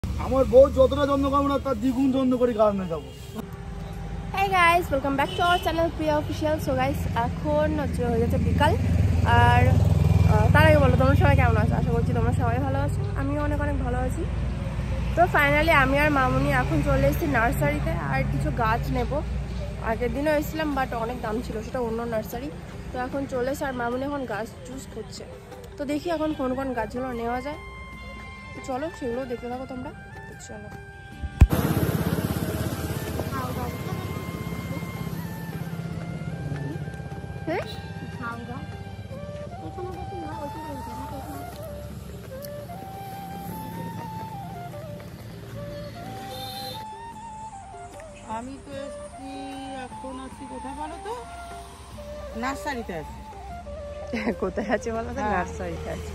আমার বউ যতটা যত্ন করবো না তার দ্বিগুণ যত্ন করে গার্ডেনে যাবো। Hey guys, welcome back to our channel Priya Official. So guys, এখন হয়ে যাচ্ছে বিকাল। আর তার আগে বলো তোমরা সবাই কেমন আছো? আশা করছি তোমরা সবাই ভালো আছো, আমিও অনেক ভালো আছি। তো ফাইনালি আমি আর মামুনি এখন চলে এসেছি নার্সারিতে আর কিছু গাছ নেব। আগের দিনও এসেছিলাম বাট অনেক দাম ছিল, সেটা অন্য নার্সারি। তো এখন চলে এসে আর মামুনি এখন গাছ চুজ করছে। তো দেখি এখন কোন কোন গাছগুলো নেওয়া যায়। তো চলো সেগুলো দেখতে থাকো তোমরা। চলো আমি তো এসছি এখন আছি কোথায় বলো তো? নার্সারিতে আছি। কোথায় আছে বলো তো? নার্সারিতে আছে।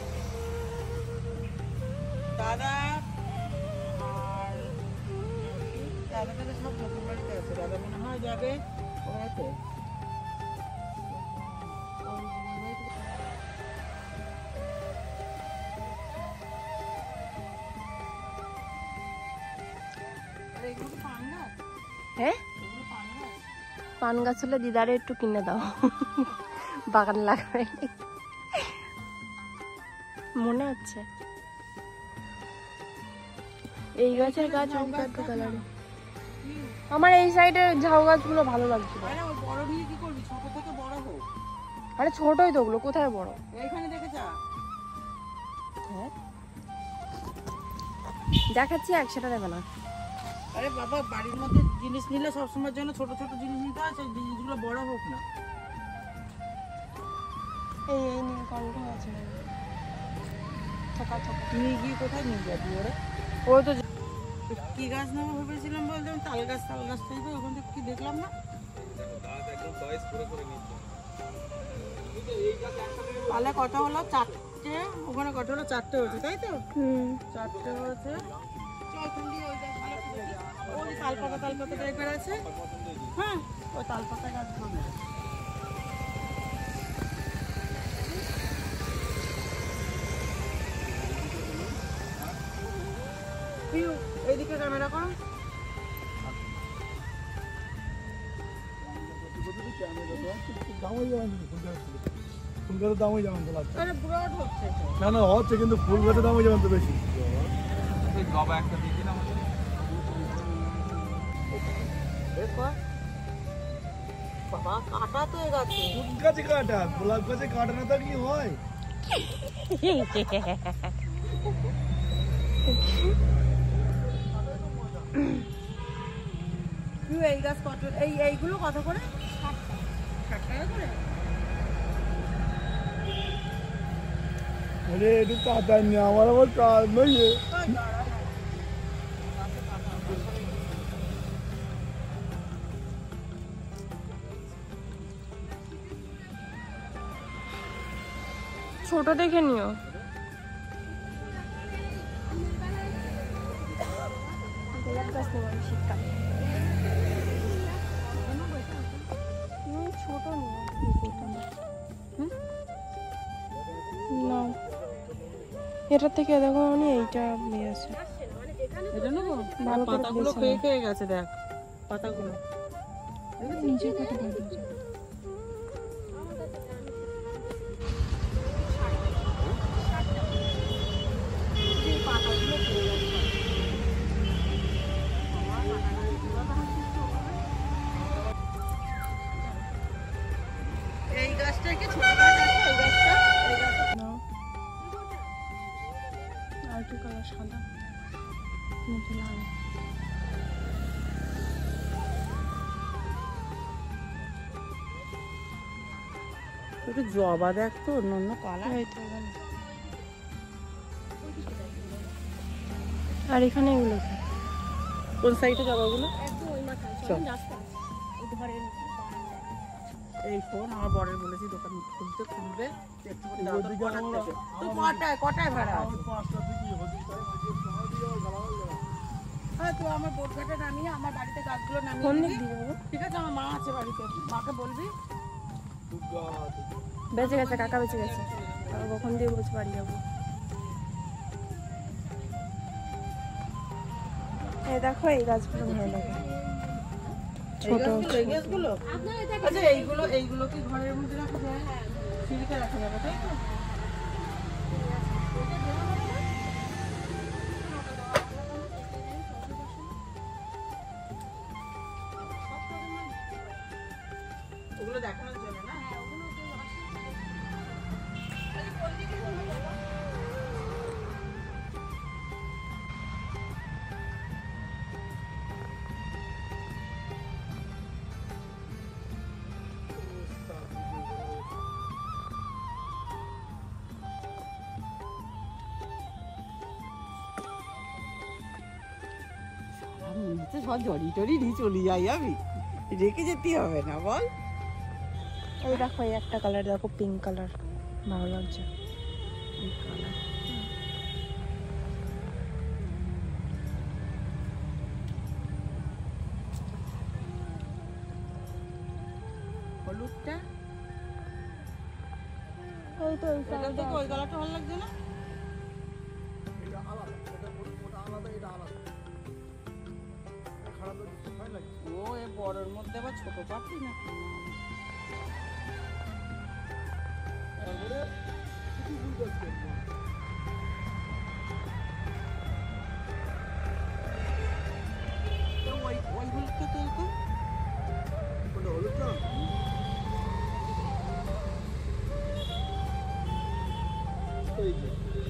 দাদা আর দাদা সব নতুন বাড়িতে আছে। দাদা মনে হয় যাবে ওরাতে। হ্যাঁ, পান গাছ হলে দিদারে একটু কিনে দাও, বাগান লাগাবে মনে হচ্ছে। এই গাছের গাছ কালারে আমার এই সাইডে ঝাউ গাছগুলো ভালো লাগছিল। আরে ছোটই তো ওগুলো, কোথায় বড়? এইখানে দেখে যা। হ্যাঁ দেখাচ্ছি, একসাথে দেবে না। আরে বাবা, বাড়ির মধ্যে জিনিস নিলে সবসময়ের জন্য ছোট ছোট জিনিস নিতে হয়, সেই জিনিসগুলো বড় হোক না। এই নীলকণ্ঠ আছে, নিয়ে গিয়ে কোথায় নিয়ে যাবি ওরা? ও তো কি গাছ নেবো ভেবেছিলাম বলতে, তাল গাছ চাইবে, ওখান থেকে কি দেখলাম না। তাহলে কত হলো? 4টে। ওখানে কত হলো? 4টে হচ্ছে, তাই তো? 4টে হচ্ছে। ওই তালপাতা টাইপের আছে। হ্যাঁ, ওই তালপাতা গাছগুলো। এইদিকে ক্যামেরা করো। না না হচ্ছে, কিন্তু ফুল গাছের দামই যেমন তো বেশি। বাবা কাটা তো এ গাছে। ফুল গাছে কাটা, গোলাপ গাছে কাটা না তো কি হয়? এই গাছ কত? এইগুলো কত করে? 60 টাকা করে। আরে একটু তাড়াতাড়ি নিয়ে, আমার আবার কাজ নয়। ছোট দেখে নিও। শীতকালে ছোট নিও না, এটার থেকে দেখো আমি এইটা নিয়ে আসি। এটা নেবো। পাতাগুলো খেয়ে গেছে, দেখ পাতাগুলো। নিচে কত ভালো। এই গাছটা কি ছোট গাছ আছে? এই গাছটা, এই গাছটা না আর কি কালার? সাদা নিচে লাল। একটু জবা দেখ তো, অন্য কালার। আর এখানে এগুলো কোন সাইডে জবাগুলো? এই ফোন আমার বরের বলেছি দোকান খুলবে। কটায় ভাড়া আছে? হ্যাঁ, তো আমার বোটঘাটে নামিয়ে আমার বাড়িতে গাছগুলো নামিয়ে। ঠিক আছে, আমার মা আছে বাড়িতে, মাকে বলবি। বেঁচে গেছে, কাকা বেঁচে গেছে। কখন দিয়ে বলছে বাড়ি যাবো। এই দেখো এই গাছগুলো ভালো লাগে, ছোট এই গাছগুলো। আচ্ছা এইগুলো কি ঘরের মধ্যে রাখা যায়? সিঁড়িতে রাখা যাবে তাই তো? ওগুলো দেখানোর জন্য না? সব জড়ি টড়ি নিয়ে চলে যাই আমি, রেখে যেতে হবে না বল। এই দেখো এই একটা কালার দেখো, পিঙ্ক কালার ভালো লাগছে। হলুদটা এই তো এই ওটা দেখো, ওই কালারটা ভালো লাগছে না? এটা আলাদা, ওটা আলাদা, এটা আলাদা। এটা খারাপ লাগছে, ভালো লাগছে। ও এ বড়র মধ্যে আবার ছোট পাখি না? তারপরে কিছু ফুল গাছ কিনবো। ওই হলুদটা তো এরকম। ওটা হলুদটা? এই যে।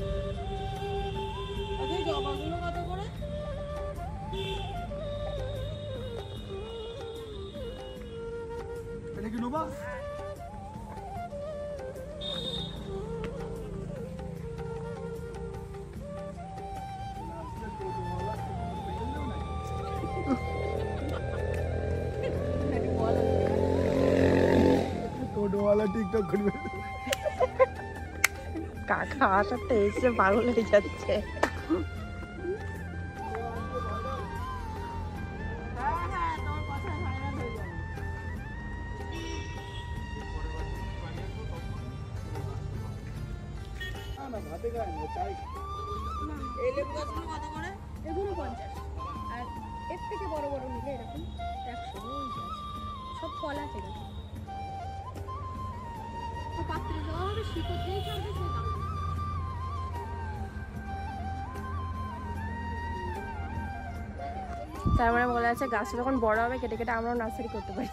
আচ্ছা এই জবাগুলো কত করে? এটা কি নোবা? টোটোওয়ালা টিকটক করবে। কাকা আসাতে এসে পাগল হয়ে যাচ্ছে। না ভাতে গায় না, চাই। এই লেবু গাছগুলো কত করে? এগুলো 50, আর এর থেকে বড় বড় নিলে এরকম 100। ওই যে আছে, সব ফল আছে এখানে। তো পাত্রে দেওয়া হবে, শিকড় দিয়ে থাকবে সেই দাম। তার মানে বলা যাচ্ছে গাছ যখন বড় হবে কেটে কেটে আমরাও নার্সারি করতে পারি।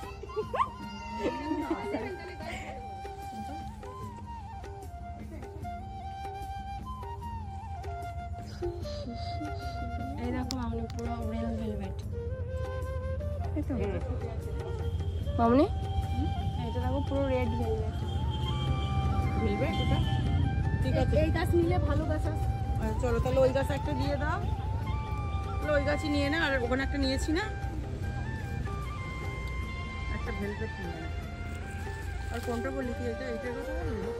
এই দেখো মামনি পুরো রেল ভেলভেট। মামনি এটা দেখো পুরো রেড ভেলভেট। ভেলভেট এটা? ঠিক আছে, এই গাছ নিলে ভালো গাছ আছে। চলো তাহলে ওই গাছ একটা দিয়ে দাও। তাহলে ওই গাছই নিয়ে না, আর ওখানে একটা নিয়েছি না, একটা ভেলভেট নিয়ে নে। আর কোনটা বললি তুই? এটা এইটার কথা বললি তো?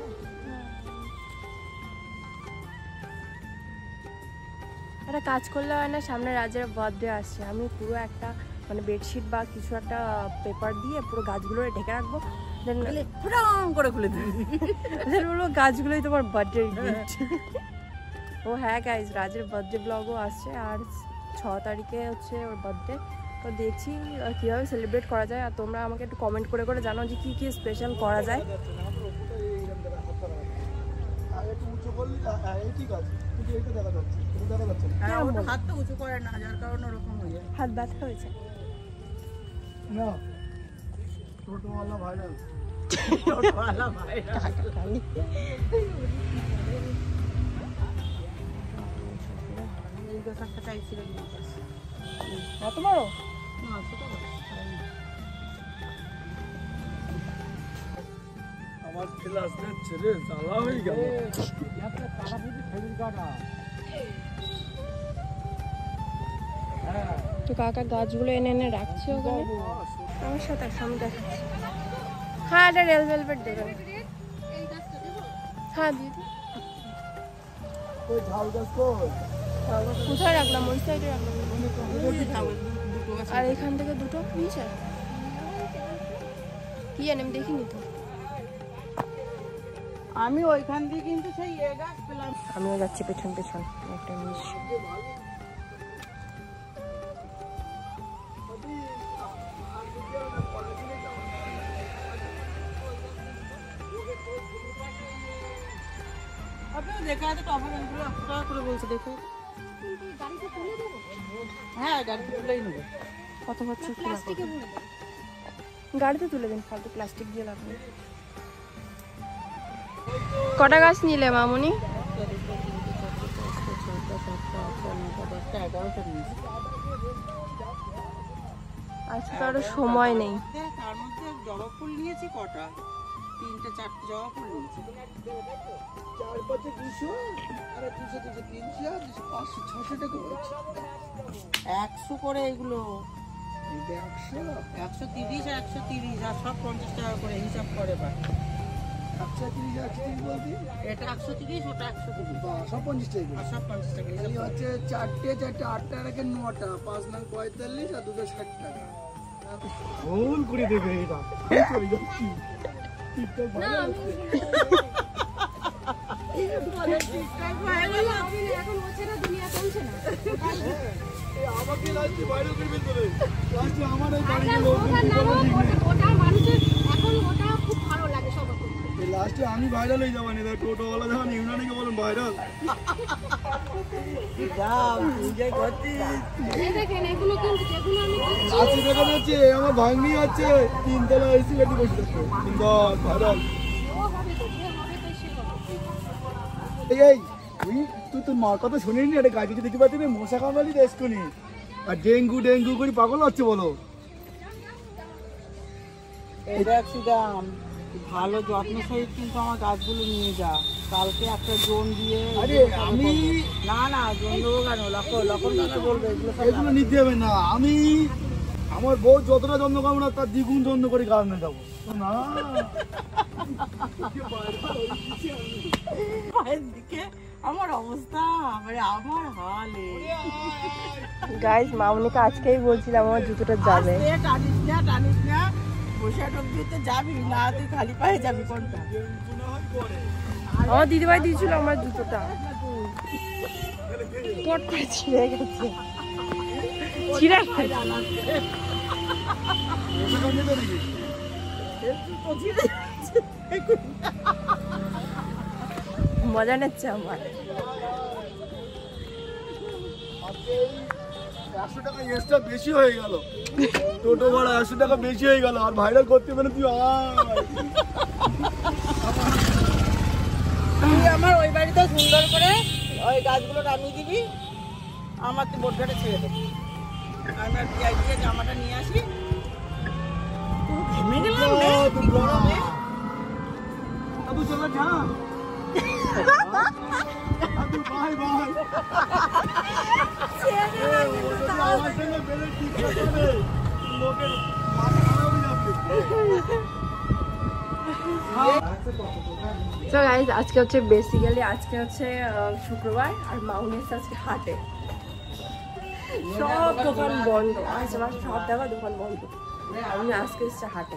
একটা কাজ করলে হয় না, সামনে রাজের বার্থডে আসছে, আমি পুরো একটা মানে বেডশিট বা কিছু একটা পেপার দিয়ে পুরো গাছগুলো ঢেকে রাখবো, দেন ফুটাং করে খুলে দিবি। বলবো গাছগুলোই তোমার বার্থডে গিফট। ও হ্যাঁ গাইজ, রাজের বার্থডে ব্লগও আসছে, আর 6 তারিখে হচ্ছে ওর বার্থডে। তো দেখছি কীভাবে সেলিব্রেট করা যায়, আর তোমরা আমাকে একটু কমেন্ট করে করে জানাও যে কী কী স্পেশাল করা যায়। একটু উঁচু করলি, এই ঠিক আছে, কিন্তু এইটা দেখা যাচ্ছে, এটা দেখা যাচ্ছে না। হ্যাঁ, ওটা হাত তো উঁচু করে না, যার কারণে ওরকম হয়ে যায়। হাত ব্যথা হয়েছে। না, টোটোওয়ালা ভাইরাল। টোটোওয়ালা ভাইরা। এই গাছ একটা চাইছিলাম, এই গাছ। এত বড়? না, ছোট গাছ। আমার ক্লাস নিচ্ছে রে, জ্বালা হয়ে গেল। তো কাকা গাছগুলো এনে এনে রাখছে ওখানে, আমার সাথে আমি দেখাচ্ছি। হ্যাঁ এটা রেল ভেলভেট দেবেন। হ্যাঁ দিদি, ওই ঝাল গাছ কই? কোথায় রাখলাম? ওই সাইডে রাখলাম। দুটো গাছ। আর এখান থেকে দুটো নিচে কি জানি, আমি দেখিনি তো। আমি ওইখান দিয়ে কিন্তু সেই গাছ পেলাম। আমিও যাচ্ছি পেছন পেছন একটা মিস। দেখা যাচ্ছে টমেটো এগুলো 100 টাকা করে বলছে দেখো। হ্যাঁ গাড়িতে তুলেই নেবো। কত হচ্ছে গাড়িতে তুলে দিন, ফালতু প্লাস্টিক দিয়ে লাভ নেই। কটা গাছ নিলে মামুনি? আজকে তো আরো সময় নেই। তার মধ্যে জবা ফুল নিয়েছি কটা, 3টে 4টে জবা ফুল নিয়েছি। 4 5 200 আর 200 300 আর 500 600 টাকা হচ্ছে। 100 করে এগুলো, 100 130 আর 130 আর সব 50 টাকা করে হিসাব করে বা 130 বলতে এটা 130 ওটা 130 বা সব 50 টাকা আর সব 50 টাকা এই হিসাব হচ্ছে 4টে 8টা রেখে 9টা 5 নং 45 আর 260 টাকা ভুল করে দেবে এটা চলে যাচ্ছি টিকটক ভালো আছে টিকটক ভাইরাল আছে এখন হচ্ছে না, দুনিয়া চলছে না। এই আমাকে লাস্টে ভাইরাল করবে বলে লাস্টে আমার এই গাড়ি ওটা মানুষের এখন ওটা খুব ভালো লাগে সবার। এই লাস্টে আমি ভাইরাল হয়ে যাবো না, টোটো ওয়ালা যখন ইউনানিকে বলেন ভাইরাল যাও এনজয় করছিস। এই দেখেন এগুলো কিন্তু যেগুলো আমি আজকে দেখা যাচ্ছে আমার ভাগ্নি আছে 3 তলা এসি গাড়ি বসে থাকবে কিন্তু ভাইরাল এই তুই তোর মার কথা শুনিনি, একটা গাড়িতে দেখতে পাচ্ছি না মশা কামড়ালি দেশকুনি আর ডেঙ্গু করে পাগল হচ্ছে বলো। এই দেখ সুদাম, ভালো যত্ন সহিত কিন্তু আমার গাছগুলো নিয়ে যা। কালকে একটা জোন দিয়ে আরে আমি না জোন দেবো কেন, লক্ষণ কাকা বলবে এগুলো নিতে হবে না, আমি আমার বউ যতটা যত্ন করবো না তার দ্বিগুণ যত্ন করে কারণে যাবো না। পায়ের দিকে আমার অবস্থা মানে আমার হালে। গাইস মামুনিকে আজকেই বলছিলাম আমার জুতোটা যাবে। টানিস না বসে টপি তো যাবি না, তুই খালি পায়ে যাবি কোনটা? আমার দিদিভাই দিয়েছিল আমার জুতোটা, পট করে ছিঁড়ে গেছে। মজা নিচ্ছে আমার। 100 টাকা এক্সট্রা বেশি হয়ে গেল, টোটো ভাড়া 100 টাকা বেশি হয়ে গেল আর ভাইরাল করতে পারে তুই তুই আমার ওই বাড়িতে সুন্দর করে ওই গাছগুলো নামিয়ে দিবি, আমার তুই বোটঘাটে ছেড়ে দেবি। আমি আর পিঁয়াজ দিয়ে জামাটা নিয়ে আসি। ঘেমে গেলাম রে, কি গরমে। চলে যা বাই বাই আমার সঙ্গে বেলে ঠিক আছে লোকের মাথা খারাপ হয়ে যাবে। তো গাইজ আজকে হচ্ছে বেসিক্যালি আজকে হচ্ছে শুক্রবার আর মাউনেস আজকে হাটে, সব দোকান বন্ধ, আশেপাশে সব জায়গায় দোকান বন্ধ। আমি আজকে এসেছি হাটে।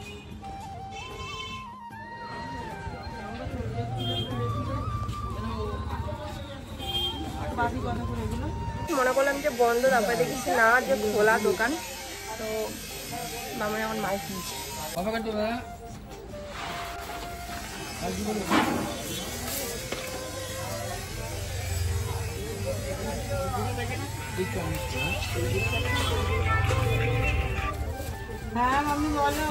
মনে করলাম যে বন্ধ, তারপরে দেখেছি না যে খোলা দোকান, তো মামা এখন মাছ কিনছে। হ্যাঁ মামি বলো।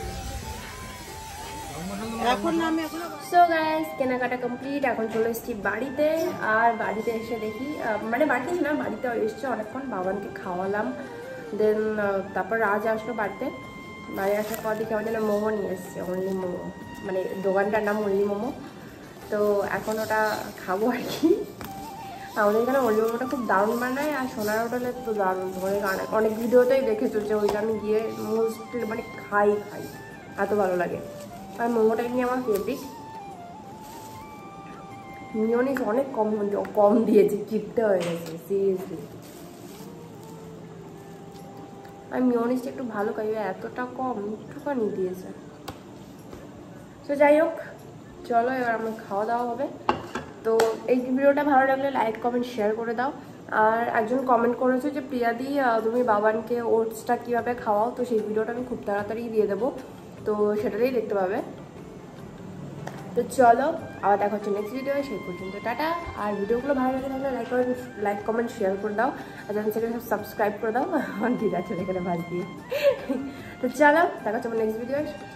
সো গাইস কেনাকাটা কমপ্লিট, এখন চলে এসেছি বাড়িতে। আর বাড়িতে এসে দেখি মানে বাড়িতে না, বাড়িতে এসছে অনেকক্ষণ, বাবানকে খাওয়ালাম, দেন তারপর রাজ আসলো বাড়িতে। বাড়ি আসার পর দেখি আমার জন্য মোমো নিয়ে এসছে, অনলি মোমো, মানে দোকানটার নাম অনলি মোমো। তো এখন ওটা খাবো আর কি। আমাদের এখানে অনলি মোমোটা খুব দারুণ বানায়, আর সোনার হোটেলে তো দারুণ, অনেক ভিডিওতেই দেখেছো যে ওইটা আমি গিয়ে মোস্টলি মানে খাই এত ভালো লাগে। আর মোমোটা নিয়ে আমার ফেভারিট। মিওনিস অনেক কম দিয়েছে, চিপটা হয়ে গেছে সিরিয়াসলি। আর মিওনিসটা একটু ভালো খাই, এতটা কম একটুখানি দিয়েছে। তো যাই হোক চলো এবার আমার খাওয়া দাওয়া হবে। তো এই ভিডিওটা ভালো লাগলে লাইক কমেন্ট শেয়ার করে দাও। আর একজন কমেন্ট করেছে যে প্রিয়াদি তুমি বাবানকে ওটসটা কীভাবে খাওয়াও, তো সেই ভিডিওটা আমি খুব তাড়াতাড়ি দিয়ে দেবো, তো সেটাতেই দেখতে পাবে। তো চলো আবার দেখা হচ্ছে নেক্সট ভিডিও, সেই পর্যন্ত টাটা। আর ভিডিওগুলো ভালো লাগে তাহলে লাইক কমেন্ট শেয়ার করে দাও, আর চ্যানেলটাকে সাবস্ক্রাইব করে দাও। ঠিক আছে এখানে ভাজ দিয়ে। তো চলো দেখা হচ্ছে নেক্সট ভিডিও।